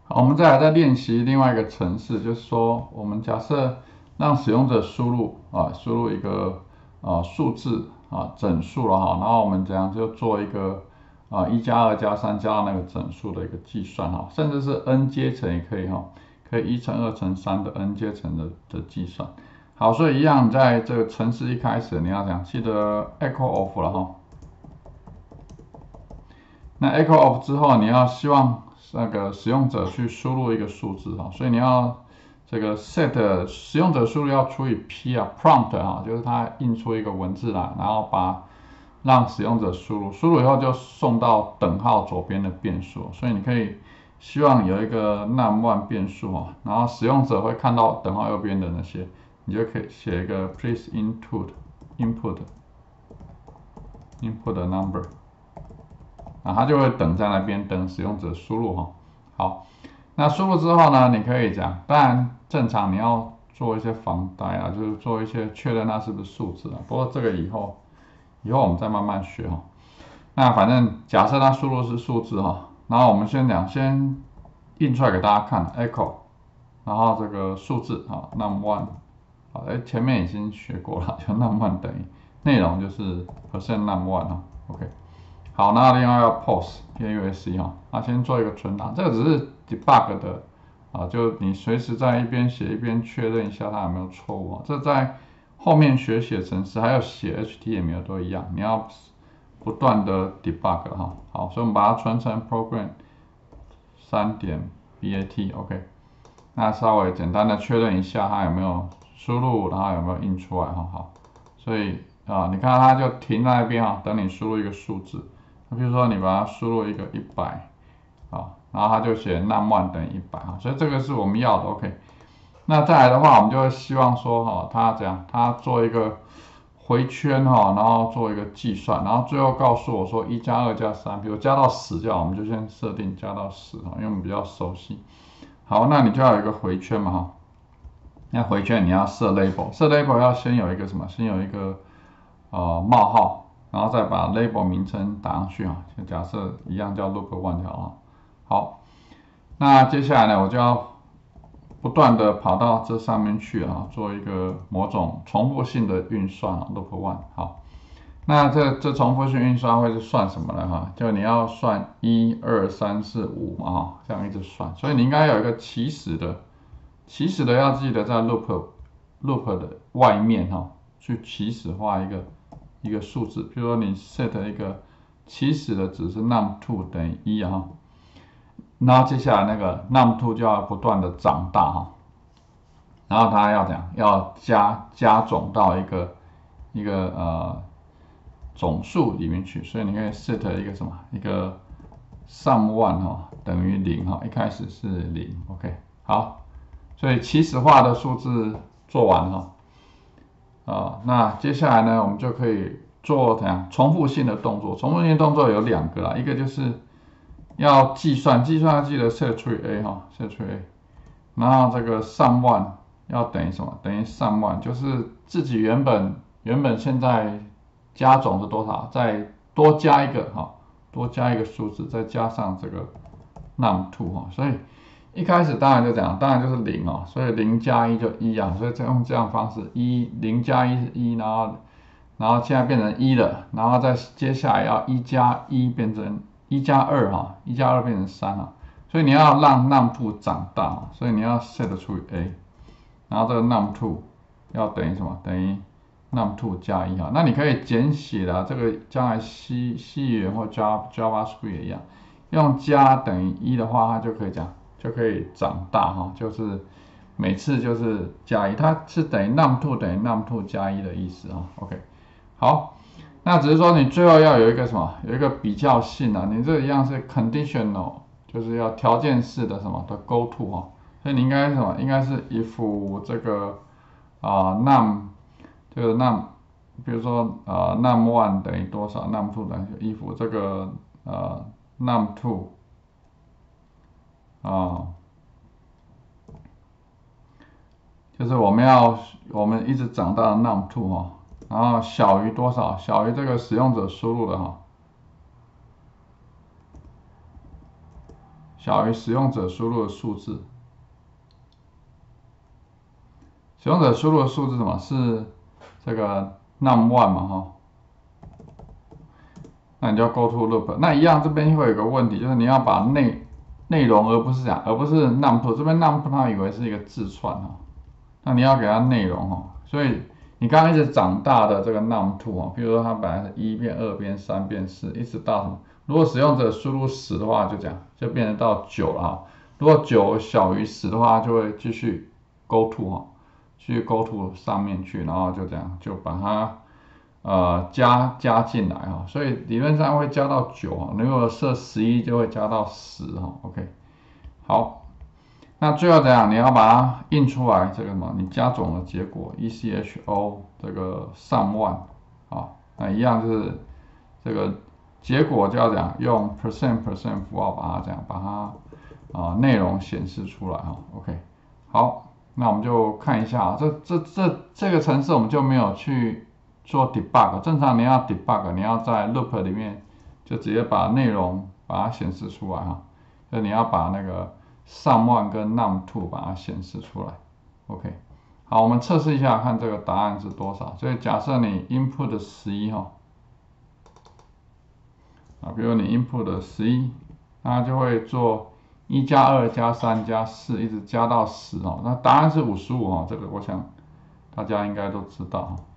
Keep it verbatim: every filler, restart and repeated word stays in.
好，我们再来再练习另外一个程式，就是说，我们假设让使用者输入啊，输入一个啊数字啊整数了哈，然后我们怎样就做一个啊一加二加三加到那个整数的一个计算哈，甚至是 n 阶层也可以哈，可以一乘二乘三的 n 阶层的的计算。好，所以一样在这个程式一开始你要讲，记得 echo of 了哈。那 echo of 之后，你要希望那个使用者去输入一个数字哈，所以你要这个 set 使用者输入要除以 p 啊 prompt 哈，就是它印出一个文字来，然后把让使用者输入，输入以后就送到等号左边的变数，所以你可以希望有一个 num1 变数哈，然后使用者会看到等号右边的那些，你就可以写一个 please input input input number。啊，它就会等在那边等使用者输入哈。好，那输入之后呢，你可以讲，当然正常你要做一些防呆啊，就是做一些确认它是不是数字啊。不过这个以后以后我们再慢慢学哈。那反正假设它输入是数字哈，然后我们先讲，先印出来给大家看 echo， 然后这个数字啊 num one， 好，哎前面已经学过了，就 num one 等于内容就是 percent num one 哈 ，OK。好，那另外要 pause P A U S E 哈，那先做一个存档，这个只是 debug 的啊，就你随时在一边写一边确认一下它有没有错误啊。这在后面学写程式还有写 H T M L 都一样，你要不断的 debug 哈。好，所以我们把它存成 program 三点 bat OK， 那稍微简单的确认一下它有没有输入，然后有没有印出来哈。好，所以啊，你看它就停在那边啊，等你输入一个数字。比如说你把它输入一个一百，啊，然后它就写 num one 等于一百啊，所以这个是我们要的 OK。那再来的话，我们就会希望说哈，它怎样，它做一个回圈哈，然后做一个计算，然后最后告诉我说一加二加三，比如加到十就好，我们就先设定加到十哈，因为我们比较熟悉。好，那你就要有一个回圈嘛哈，那回圈你要设 label， 设 label 要先有一个什么？先有一个呃冒号。然后再把 label 名称打上去啊，就假设一样叫 loop one 就好了。好，那接下来呢，我就要不断的跑到这上面去啊，做一个某种重复性的运算啊 loop one。好，那这这重复性运算会是算什么呢？哈，就你要算一二三四五嘛哈，这样一直算，所以你应该有一个起始的，起始的要记得在 loop loop 的外面哈，去起始化一个。一个数字，比如说你 set 一个起始的值是 num two 等于一啊，然后接下来那个 num two 就要不断的长大哈，然后它要讲要加加总到一个一个呃总数里面去，所以你可以 set 一个什么一个 sum one 哈等于零哈，一开始是零 OK 好，所以起始化的数字做完哈。啊，那接下来呢，我们就可以做怎样重复性的动作？重复性的动作有两个啦，一个就是要计算，计算要记得 set 除以 a 哈，set 除以 a， 然后这个 sum one 要等于什么？等于 sum one， 就是自己原本原本现在加总是多少？再多加一个哈，多加一个数字，再加上这个 num two 哈，所以。一开始当然就讲，当然就是零哦，所以零加一就一啊，所以用这样方式，一零加一是一，然后然后现在变成一了，然后再接下来要一加一变成一加二哈，一加二变成三啊，所以你要让 num two 长大，所以你要 set 除以 a， 然后这个 num two 要等于什么？等于 num two 加一哈，那你可以简写的，这个将来 C C 语言或 Java JavaScript 也一样，用加等于一的话，它就可以讲。就可以长大哈，就是每次就是加一，它是等于 num two 等于 num two 加一的意思哈。OK， 好，那只是说你最后要有一个什么，有一个比较性啊，你这一样是 conditional， 就是要条件式的什么的 go to 哈，所以你应该什么，应该是 if 这个啊、呃、num 这个 num， 比如说呃 num one 等于多少 ，num two 等于 if 这个呃 num two。啊，就是我们要我们一直长大的 num two 哈，然后小于多少？小于这个使用者输入的哈， 小于使用者输入的数字。使用者输入的数字是什么？是这个 num one 嘛，哈。那你就要 go to loop。那一样，这边会有一个问题，就是你要把内内容，而不是讲，而不是 num two。这边 num two 它以为是一个字串哈，那你要给它内容哈。所以你刚刚一直长大的这个 num two 哈，比如说它本来是一变二变三变四，一直到什么？如果使用者输入十的话，就这样就变成到九了哈。如果九小于十的话，就会继续 go to 哈，去 go to 上面去，然后就这样就把它。呃，加加进来哈，所以理论上会加到九哈，如果设十一就会加到十哈 ，OK， 好，那最后怎样？你要把它印出来，这个什么？你加总的结果 E C H O 这个上万啊，那一样就是这个结果就要讲用 percent percent 符号把它这样把它啊内容显示出来哈 ，OK， 好，那我们就看一下这这这这个程式我们就没有去。做 debug， 正常你要 debug， 你要在 loop 里面就直接把内容把它显示出来哈，就你要把那个上万跟 num two 把它显示出来 ，OK， 好，我们测试一下看这个答案是多少。所以假设你 input 十一哈，啊，比如你 input 十一，它就会做一加二加三加四，一直加到十哦，那答案是五十五哈，这个我想大家应该都知道哈。